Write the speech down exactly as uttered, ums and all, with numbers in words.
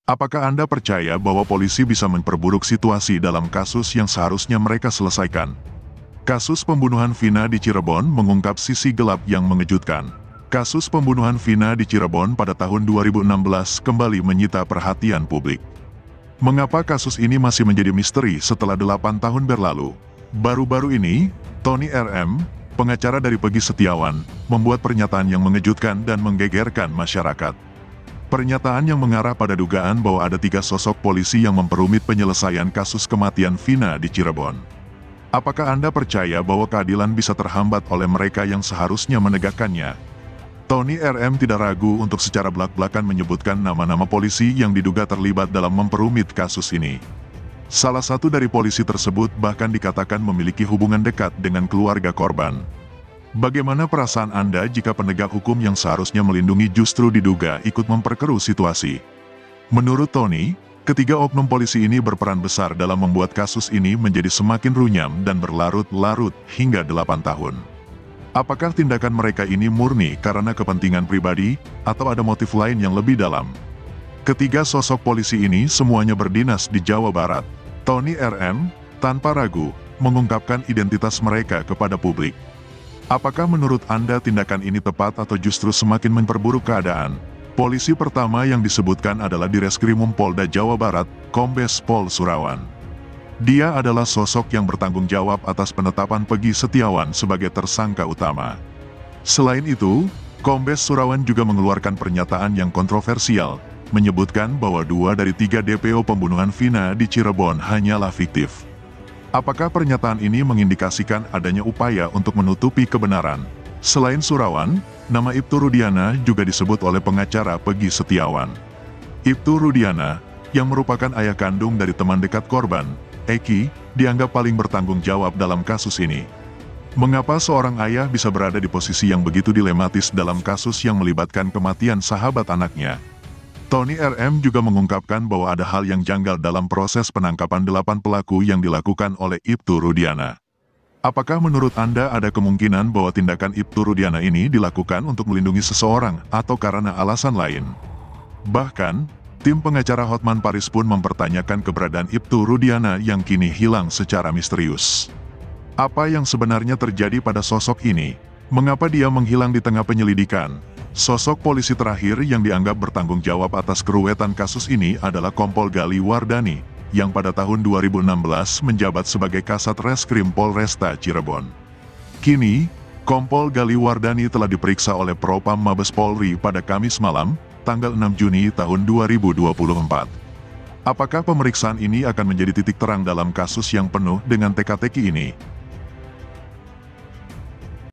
Apakah Anda percaya bahwa polisi bisa memperburuk situasi dalam kasus yang seharusnya mereka selesaikan? Kasus pembunuhan Vina di Cirebon mengungkap sisi gelap yang mengejutkan. Kasus pembunuhan Vina di Cirebon pada tahun dua ribu enam belas kembali menyita perhatian publik. Mengapa kasus ini masih menjadi misteri setelah delapan tahun berlalu? Baru-baru ini, Tony R M, pengacara dari Peggy Setiawan, membuat pernyataan yang mengejutkan dan menggegerkan masyarakat. Pernyataan yang mengarah pada dugaan bahwa ada tiga sosok polisi yang memperumit penyelesaian kasus kematian Vina di Cirebon. Apakah Anda percaya bahwa keadilan bisa terhambat oleh mereka yang seharusnya menegakkannya? Tony R M tidak ragu untuk secara belak-belakan menyebutkan nama-nama polisi yang diduga terlibat dalam memperumit kasus ini. Salah satu dari polisi tersebut bahkan dikatakan memiliki hubungan dekat dengan keluarga korban. Bagaimana perasaan Anda jika penegak hukum yang seharusnya melindungi justru diduga ikut memperkeruh situasi? Menurut Tony, ketiga oknum polisi ini berperan besar dalam membuat kasus ini menjadi semakin runyam dan berlarut-larut hingga delapan tahun. Apakah tindakan mereka ini murni karena kepentingan pribadi, atau ada motif lain yang lebih dalam? Ketiga sosok polisi ini semuanya berdinas di Jawa Barat. Tony R M, tanpa ragu, mengungkapkan identitas mereka kepada publik. Apakah menurut Anda tindakan ini tepat atau justru semakin memperburuk keadaan? Polisi pertama yang disebutkan adalah Direskrimum Polda Jawa Barat, Kombes Pol Surawan. Dia adalah sosok yang bertanggung jawab atas penetapan Peggy Setiawan sebagai tersangka utama. Selain itu, Kombes Surawan juga mengeluarkan pernyataan yang kontroversial, menyebutkan bahwa dua dari tiga D P O pembunuhan Vina di Cirebon hanyalah fiktif. Apakah pernyataan ini mengindikasikan adanya upaya untuk menutupi kebenaran? Selain Surawan, nama Ibtu Rudiana juga disebut oleh pengacara Peggy Setiawan. Ibtu Rudiana, yang merupakan ayah kandung dari teman dekat korban, Eki, dianggap paling bertanggung jawab dalam kasus ini. Mengapa seorang ayah bisa berada di posisi yang begitu dilematis dalam kasus yang melibatkan kematian sahabat anaknya? Tony R M juga mengungkapkan bahwa ada hal yang janggal dalam proses penangkapan delapan pelaku yang dilakukan oleh Ibtu Rudiana. Apakah menurut Anda ada kemungkinan bahwa tindakan Ibtu Rudiana ini dilakukan untuk melindungi seseorang atau karena alasan lain? Bahkan, tim pengacara Hotman Paris pun mempertanyakan keberadaan Ibtu Rudiana yang kini hilang secara misterius. Apa yang sebenarnya terjadi pada sosok ini? Mengapa dia menghilang di tengah penyelidikan? Sosok polisi terakhir yang dianggap bertanggung jawab atas keruwetan kasus ini adalah Kompol Gali Wardani, yang pada tahun dua ribu enam belas menjabat sebagai Kasat Reskrim Polresta Cirebon. Kini, Kompol Gali Wardani telah diperiksa oleh Propam Mabes Polri pada Kamis malam, tanggal enam Juni tahun dua ribu dua puluh empat. Apakah pemeriksaan ini akan menjadi titik terang dalam kasus yang penuh dengan teka-teki ini?